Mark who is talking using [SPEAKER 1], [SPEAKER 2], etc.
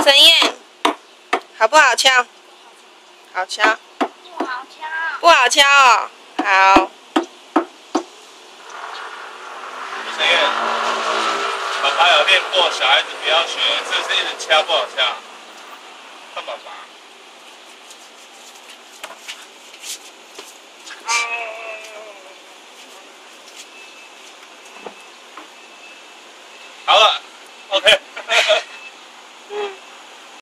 [SPEAKER 1] 陈燕，好不好敲？好敲。
[SPEAKER 2] 不好敲。
[SPEAKER 1] 不好敲哦。好。
[SPEAKER 3] 陈燕，爸爸有练过，小孩子不要学，这是一直敲不好敲。看爸爸。